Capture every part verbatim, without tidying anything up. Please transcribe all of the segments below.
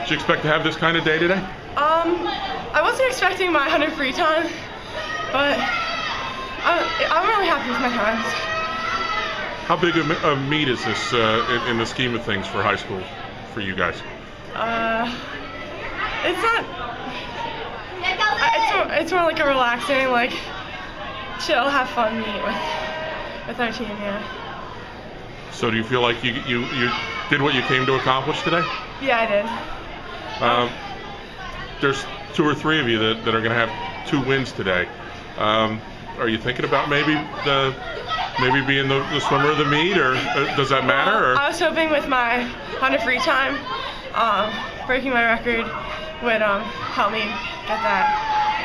Did you expect to have this kind of day today? Um, I wasn't expecting my one hundred free time, but I, I'm really happy with my times. How big a, a meet is this uh, in, in the scheme of things for high school for you guys? Uh, it's not. It's more, it's more like a relaxing, like chill, have fun meet with with our team. Yeah. So do you feel like you you you did what you came to accomplish today? Yeah, I did. Um, there's two or three of you that, that are going to have two wins today. Um, are you thinking about maybe the maybe being the, the swimmer of the meet, or uh, does that matter? Well, or? I was hoping with my one hundred free time, um, breaking my record would um, help me get that.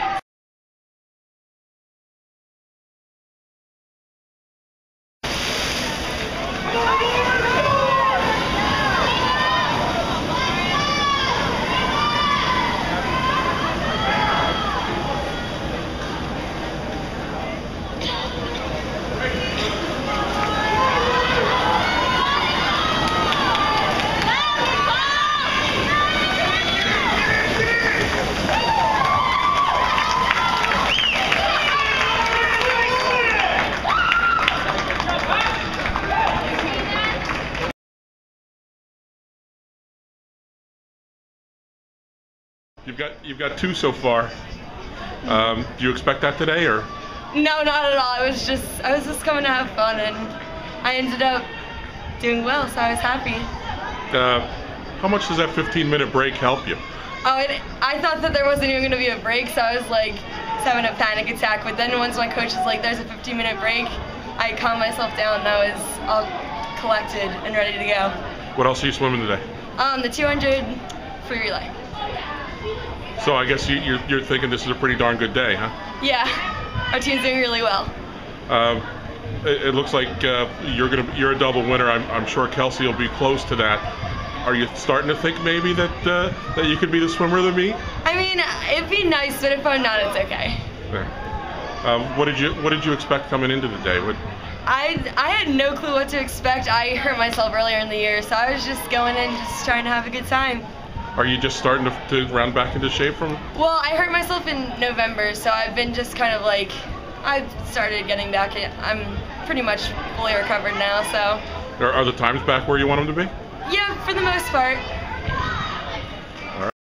You've got you've got two so far. Um, do you expect that today, or? No, not at all. I was just I was just coming to have fun, and I ended up doing well, so I was happy. Uh, how much does that fifteen minute break help you? Oh, it, I thought that there wasn't even going to be a break, so I was like having a panic attack. But then once my coach was like, "There's a fifteen minute break," I calmed myself down, and I was all collected and ready to go. What else are you swimming today? Um, the two hundred free relay. So I guess you, you're, you're thinking this is a pretty darn good day, huh? Yeah, our team's doing really well. Um, it, it looks like uh, you're gonna you're a double winner. I'm, I'm sure Kelsi will be close to that. Are you starting to think maybe that uh, that you could be the swimmer of the meet? I mean, it'd be nice, but if I'm not, it's okay. Yeah. Um, what did you what did you expect coming into the day? What? I I had no clue what to expect. I hurt myself earlier in the year, so I was just going in, just trying to have a good time. Are you just starting to, to round back into shape from? Well, I hurt myself in November, so I've been just kind of like, I've started getting back in. I'm pretty much fully recovered now, so. Are, are the times back where you want them to be? Yeah, for the most part. All right.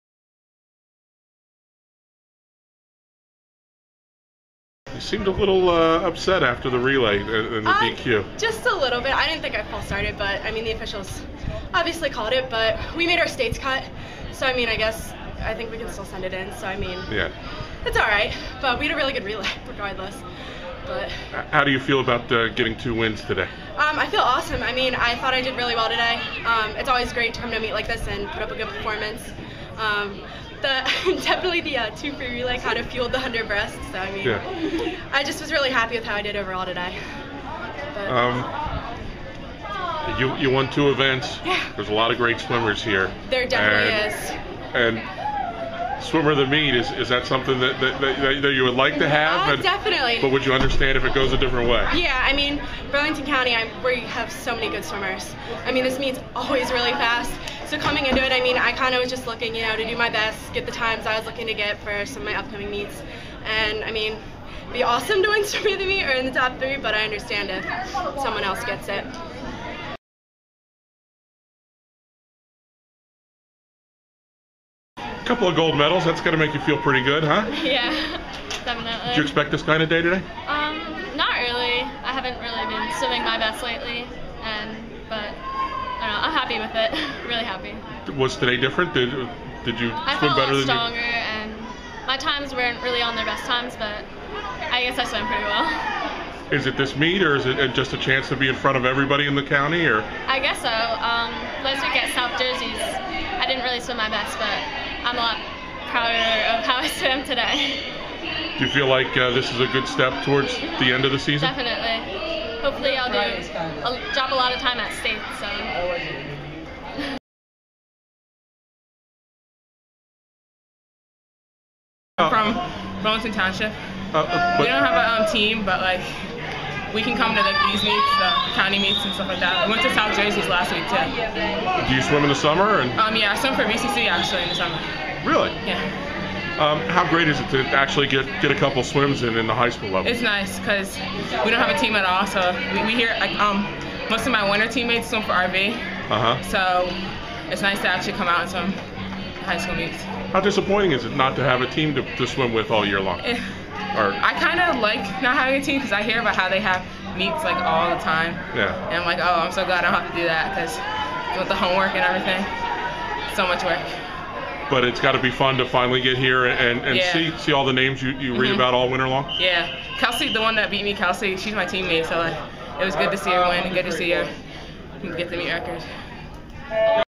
You seemed a little uh, upset after the relay and the uh, D Q. Just a little bit. I didn't think I false started, but I mean the officials obviously called it, but we made our states cut. So I mean, I guess I think we can still send it in. So I mean, yeah, it's all right. But we had a really good relay, regardless. But how do you feel about uh, getting two wins today? Um, I feel awesome. I mean, I thought I did really well today. Um, it's always great to come to a meet like this and put up a good performance. Um, the definitely the uh, two free relay kind of fueled the one hundred breast. So I mean, yeah. I just was really happy with how I did overall today. But, um, you you won two events. Yeah. There's a lot of great swimmers here. There definitely and, is. And swimmer of the meet, is is that something that that, that, that you would like to have? Uh, and, definitely. But would you understand if it goes a different way? Yeah, I mean, Burlington County, I'm, we have so many good swimmers. I mean, this meet's always really fast. So coming into it, I mean, I kind of was just looking, you know, to do my best, get the times I was looking to get for some of my upcoming meets. And I mean, it'd be awesome to win swimmer of the meet or in the top three, but I understand if someone else gets it. A couple of gold medals, that's got to make you feel pretty good, huh? Yeah, definitely. Did you expect this kind of day today? Um, not really. I haven't really been swimming my best lately, and but I don't know. I'm happy with it. Really happy. Was today different? Did did you I swim felt better a lot than stronger, you? and my times weren't really on their best times, but I guess I swam pretty well. Is it this meet, or is it just a chance to be in front of everybody in the county, or? I guess so. Um, last week at South Jersey's, I didn't really swim my best, but I'm a lot prouder of how I swam today. Do you feel like uh, this is a good step towards the end of the season? Definitely. Hopefully I'll do I'll drop a lot of time at state. So. I'm from Burlington Township. Uh, uh, we don't have a um, team, but like we can come to like these meets, the county meets and stuff like that. We went to South Jersey's last week too. Do you swim in the summer? And Um, yeah, I swim for B C C actually in the summer. really? Yeah. Um, how great is it to actually get get a couple swims in in the high school level? It's nice because we don't have a team at all, so we, we hear like um most of my winter teammates swim for R V. Uh huh. So it's nice to actually come out and swim high school meets. How disappointing is it not to have a team to, to swim with all year long? Eh, Or I kind of like not having a team because I hear about how they have meets like all the time. yeah. And I'm like, oh, I'm so glad I don't have to do that because with the homework and everything, so much work. But it's got to be fun to finally get here and, and Yeah. see see all the names you, you read Mhm. about all winter long. Yeah, Kelsi, the one that beat me, Kelsi, she's my teammate, so like, it was good to see her win and good to see her get to meet records.